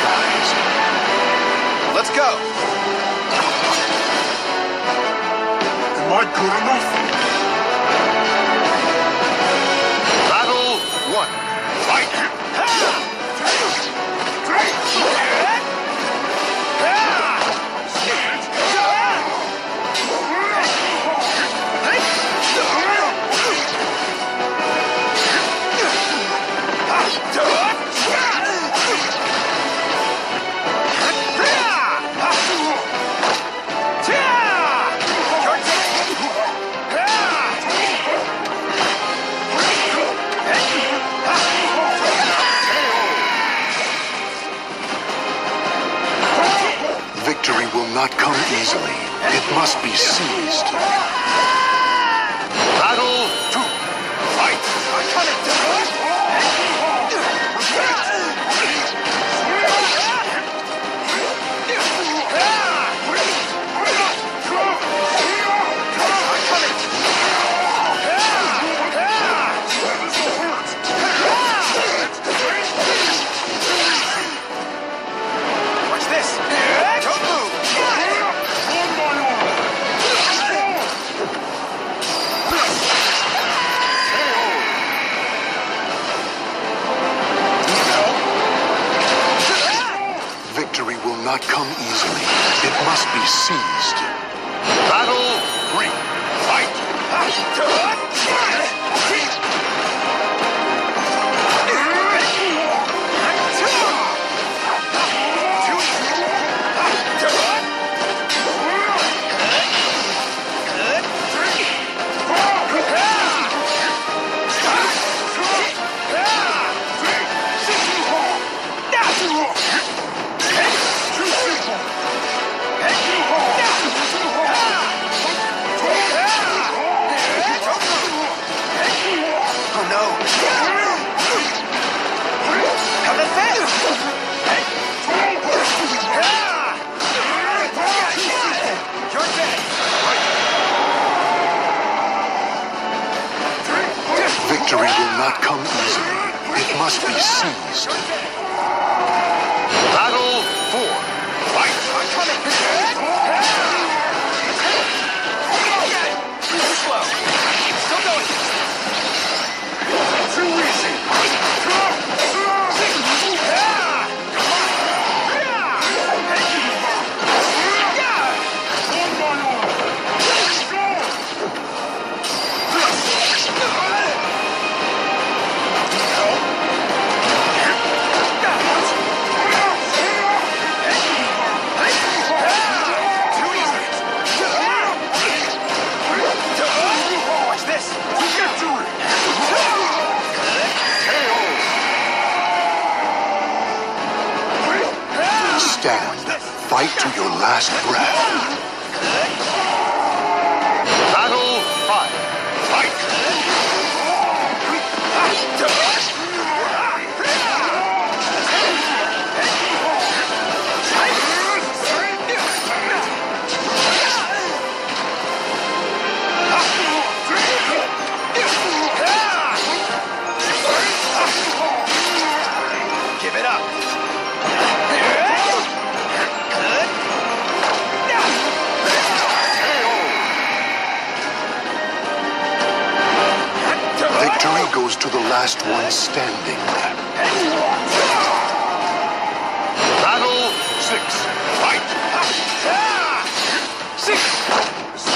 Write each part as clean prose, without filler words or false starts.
eyes. Let's go! Am I good enough? Battle 1. Fight! Victory will not come easily. It must be seized. Battle 2. Fight! Watch this! Don't move! Victory will not come easily. It must be seized. Battle 3. Fight! Oh no! How the You're dead! Victory will not come easily. It must be seized. Battle 4. Fight! I'm coming! Too slow. Still going. Too easy. Watch this! Stand. Fight to your last breath. Battle 5. Fight! Give it up! Victory goes to the last one standing. Battle 6. Fight! 6!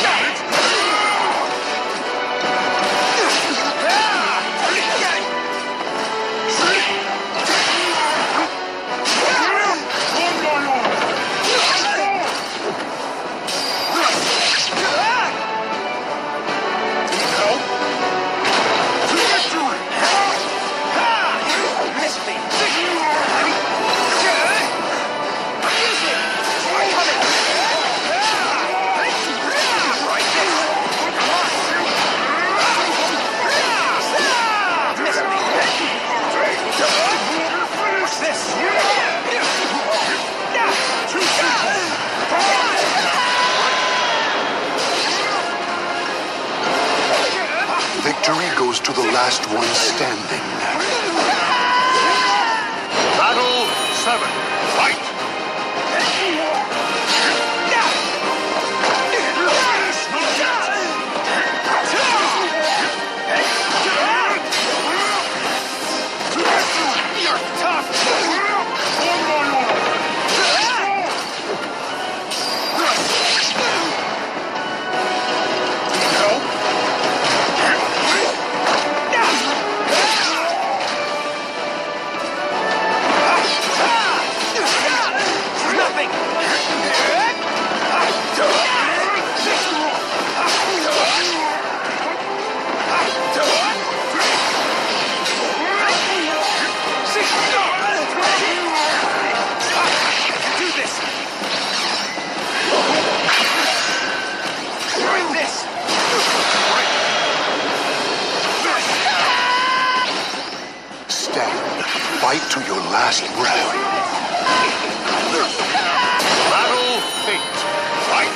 Victory goes to the last one standing. Battle 7. Fight! stand. Fight to your last breath. Battle 8. Fight!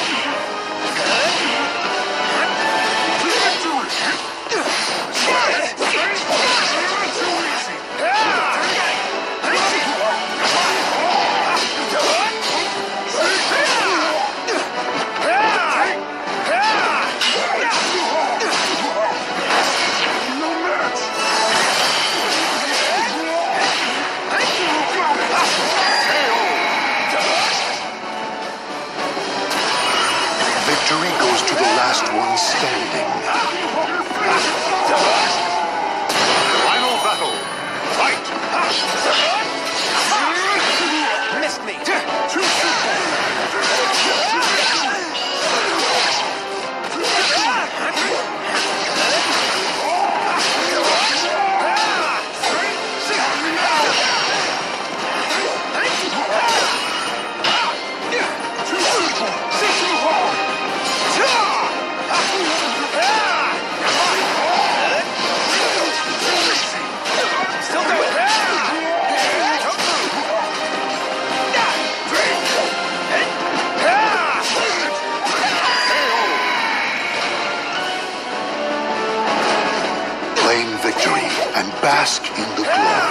Victory goes to the last one standing. Final battle. Fight! Missed me. Claim victory and bask in the glory.